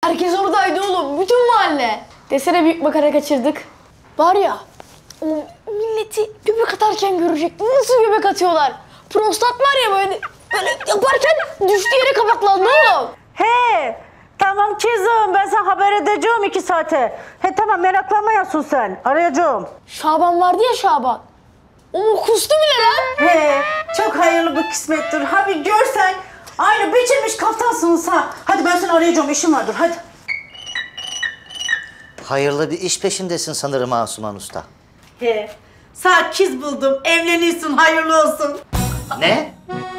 Herkes oradaydı oğlum, bütün mahalle. Desene büyük makara kaçırdık. Var ya, o milleti göbek atarken görecek. Nasıl göbek atıyorlar? Prostat var ya böyle yaparken düştüğü yere kapaklandı oğlum. He, tamam kızım, ben sana haber edeceğim 2 saate. He tamam, meraklanmayasın sen, arayacağım. Şaban vardı ya Şaban. O kustu bile lan. He, çok hayırlı bir kısmettir. Ha bir görsen, aynı biçilmiş kaftansınız ha. Hadi ben seni arayacağım, işim vardır, hadi. Hayırlı bir iş peşindesin sanırım Asuman Usta. He, sana kız buldum, evleniyorsun, hayırlı olsun. Ne?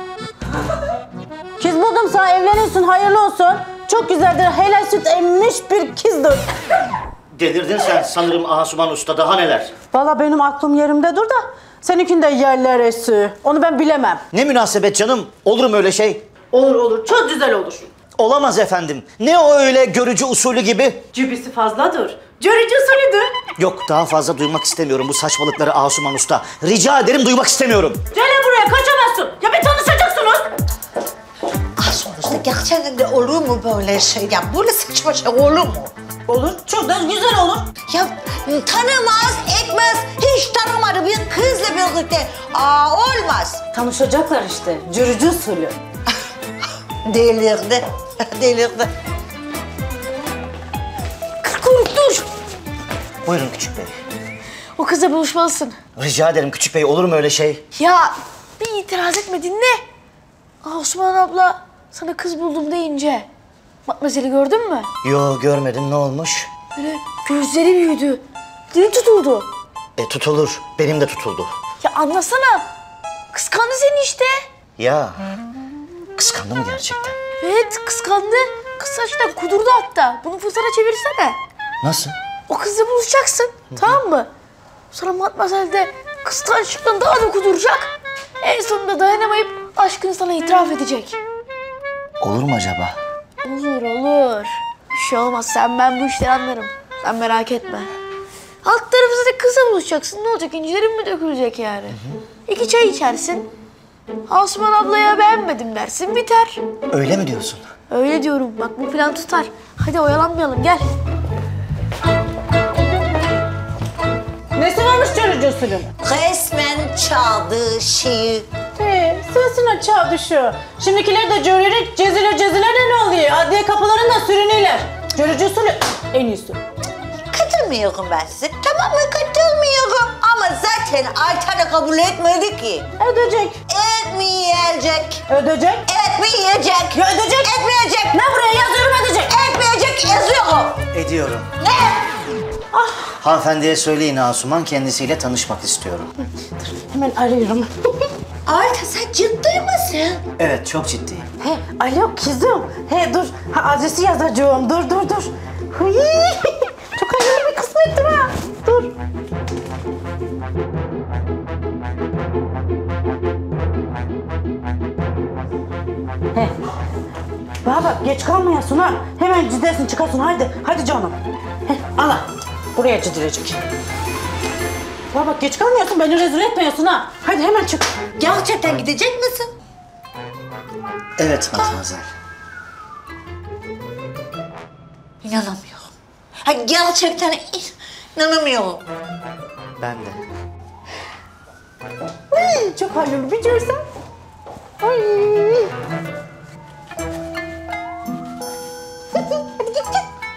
Kız buldum sana, evleniyorsun, hayırlı olsun. Çok güzeldir, helal süt emmiş bir kızdır. Delirdin sen sanırım Asuman Usta, daha neler? Vallahi benim aklım yerimde dur da seninkinde yerler esi. Onu ben bilemem. Ne münasebet canım, olur mu öyle şey? Olur olur, çok güzel olur. Olamaz efendim. Ne o öyle görücü usulü gibi? Cübisi fazladır. Görücü usulüdür. Yok, daha fazla duymak istemiyorum bu saçmalıkları Asuman Usta. Rica ederim, duymak istemiyorum. Gel buraya, kaçamazsın. Ya bir tanışacaksınız. Sonuçta gerçekten de olur mu böyle şey? Ya böyle saçma şey olur mu? Olur, çok da güzel olur. Ya tanımaz, etmez, hiç tanımadı bir kızla birlikte. Olmaz. Tanışacaklar işte, görücü usulü. Delirdi, delirdi. Kırk dur. Buyurun küçük bey. O kızla buluşmalısın. Rica ederim küçük bey, olur mu öyle şey? Ya bir itiraz etme, dinle. Osman abla sana kız buldum deyince Matmazel'i gördün mü? Yo, görmedim, ne olmuş? Böyle gözleri büyüdü, dili tutuldu. Tutulur, benim de tutuldu. Ya anlasana, kıskandı seni işte. Ya, kıskandı mı gerçekten? Evet, kıskandı. Kız saçtan kudurdu hatta. Bunu fırsata çevirsene. Nasıl? O kızla buluşacaksın, tamam mı? Sonra Matmazel de kıskançlıktan daha da kuduracak. En sonunda dayanamayıp aşkını sana itiraf edecek. Olur mu acaba? Olur, olur. Bir şey olmaz, ben bu işleri anlarım. Sen merak etme. Alt tarafı zaten kızla buluşacaksın. Ne olacak, incilerin mi dökülecek yani? İki çay içersin. Asuman ablaya beğenmedim dersin, biter. Öyle mi diyorsun? Öyle diyorum, bak bu plan tutar. Hadi oyalanmayalım, gel. Nesi varmış görücü usulü? Resmen çaldığı şeyi. He, sesine çağ düşüyor. Şimdikiler de görerek ceziler de ne oluyor? Adliye kapılarında sürünüyorlar. Görücü usulü en iyisi. Katılmıyorum ben size. Tamam mı? Katılmıyorum. Ama zaten Ayten de kabul etmedi ki. Ödeyecek. Etmeyecek. Ödeyecek. Etmeyecek. Ya ödeyecek. Etmeyecek. Ne buraya yazıyorum, ödeyecek. Etmeyecek yazıyorum. Ediyorum. Ne? Hanımefendiye söyleyin, Asuman kendisiyle tanışmak istiyorum. Hemen arıyorum. Ayten sen ciddi misin? Evet, çok ciddiyim. He, alo kızım. He dur, adresi yazacağım. Dur. Hıy. Çok hayırlı bir kısmettir ha. Dur. He. Bana bak, geç kalmayasın ha. Hemen gidersin, çıkarsın. Hadi canım. He, ala. Buraya gidilecek. Bana bak, geç kalmıyorsun, beni rezil etmiyorsun ha. Hadi hemen çık. Gerçekten gidecek misin? Evet Matmazel. İnanamıyorum. Ha, gerçekten inanamıyorum. Ben de. Ay, çok hayırlı bir görsen. Ay. Hadi git.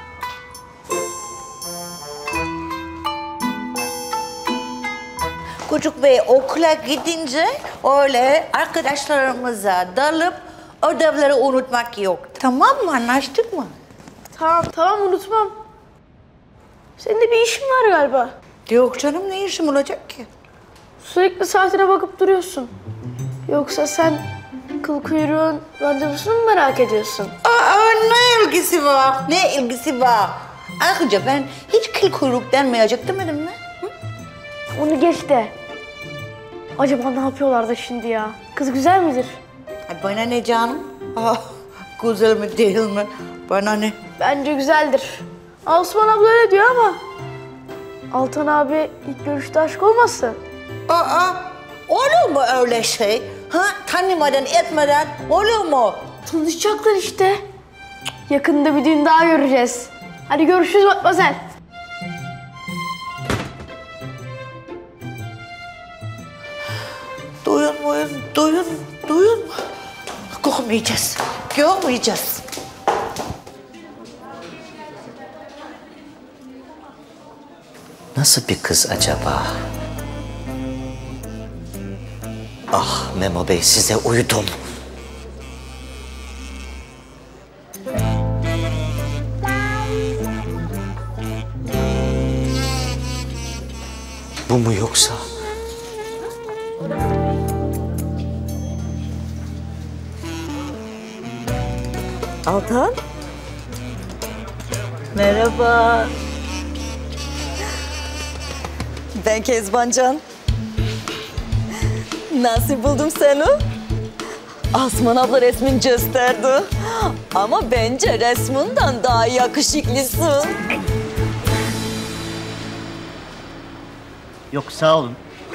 Çocuk Bey okula gidince öyle arkadaşlarımıza dalıp ödevleri unutmak yok. Tamam mı? Anlaştık mı? Tamam unutmam. Senin de bir işin var galiba. Yok canım, ne işim olacak ki? Sürekli saatine bakıp duruyorsun. Yoksa sen kıl kuyruğun randevusunu mu merak ediyorsun? Ne ilgisi var? Ne ilgisi var? Ayrıca ben hiç kıl kuyruk denmeyecek demedim mi? Onu geç de. Acaba ne yapıyorlar da şimdi ya? Kız güzel midir? Ay bana ne canım? Güzel mi değil mi? Bana ne? Bence güzeldir. Osman abla öyle diyor ama Altan abi ilk görüşte aşk olmasın? Olur mu öyle şey? Ha? Tanımadan etmeden olur mu? Tanışacaklar işte. Yakında bir düğün daha göreceğiz. Hadi görüşürüz Matmazel. Duyun. Görmeyeceğiz. Nasıl bir kız acaba? Ah Memo Bey, size uydum. Bu mu yoksa? Altan. Merhaba. Ben Kezbancan. Nasıl buldum seni? Asman abla resmin gösterdi. Ama bence resminden daha yakışıklısın. Yok, sağ olun.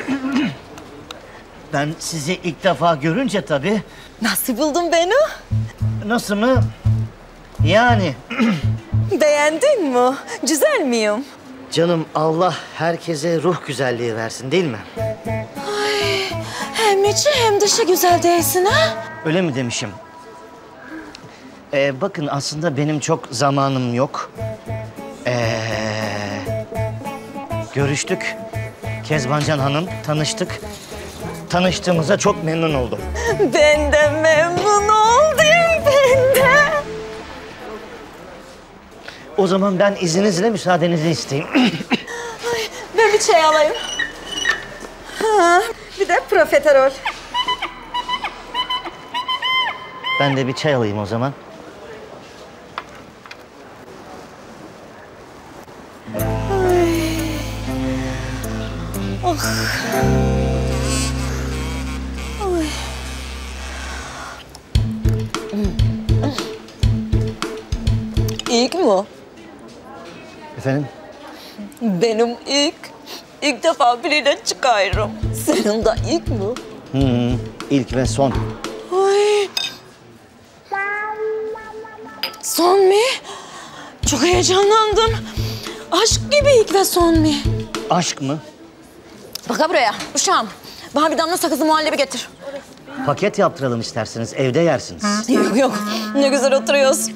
Ben sizi ilk defa görünce tabii. Nasıl buldun beni? Nasıl mı? Yani Beğendin mi? Güzel miyim? canım, Allah herkese ruh güzelliği versin, değil mi? Hem içi hem dışı güzel değilsin ha? Öyle mi demişim? Bakın, aslında benim çok zamanım yok. Görüştük. Kezbancan Hanım, tanıştık. Tanıştığımıza çok memnun oldum. Ben de memnun oldum, ben de. O zaman ben izninizle müsaadenizi isteyeyim. Ben bir çay alayım. Ha, bir de profiterol. Ben de bir çay alayım o zaman. İlk mi? Efendim? Benim ilk defa biriyle çıkıyorum. Senin de ilk mi? İlk ve son. Ay. Son mu? Çok heyecanlandım. Aşk gibi ilk ve son mu? Aşk mı? Bak buraya, uşağım. Bana bir damla sakızlı muhallebi getir. Paket yaptıralım isterseniz, evde yersiniz. Yok, ne güzel oturuyoruz.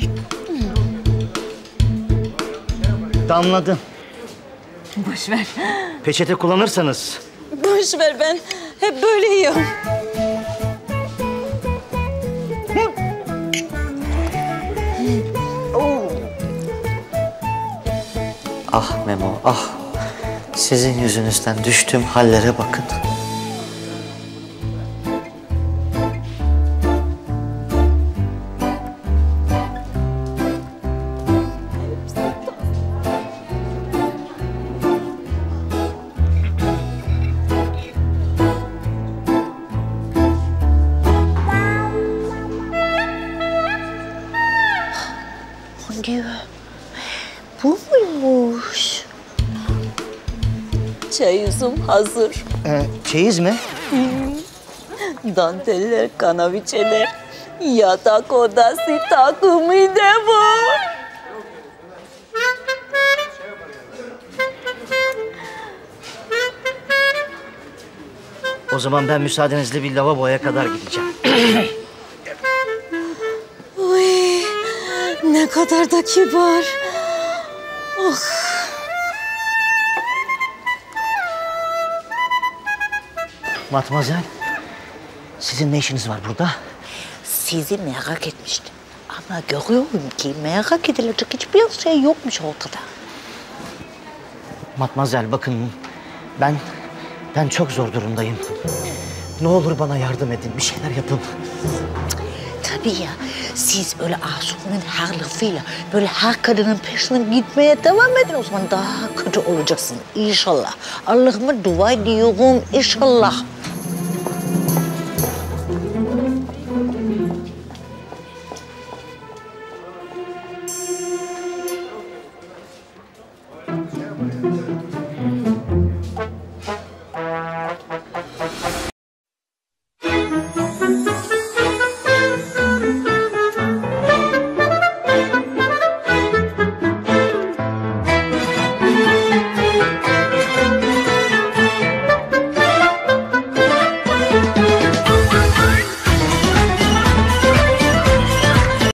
Damladı. Boş ver. Peçete kullanırsanız. Boş ver, ben hep böyle yiyorum. Ah Memo, ah. Sizin yüzünüzden düştüğüm hallere bakın. Bu muymuş? Çayızım hazır. Çeyiz mi? Danteller, kanaviçeler, yatak odası takımı da var. O zaman ben müsaadenizle bir lavaboya kadar gideceğim. Uy, ne kadar da kibar. Oh. Matmazel, sizin ne işiniz var burada? Sizi merak etmiştim. Ama görüyorum ki merak edilecek hiçbir şey yokmuş ortada. Matmazel, bakın, ben çok zor durumdayım. Ne olur bana yardım edin, bir şeyler yapın. Tabii ya, siz öyle Asuman'ın her lafıyla böyle her kadının peşinden gitmeye devam edin. O zaman daha kötü olacaksın inşallah. Allah'ıma dua ediyorum inşallah.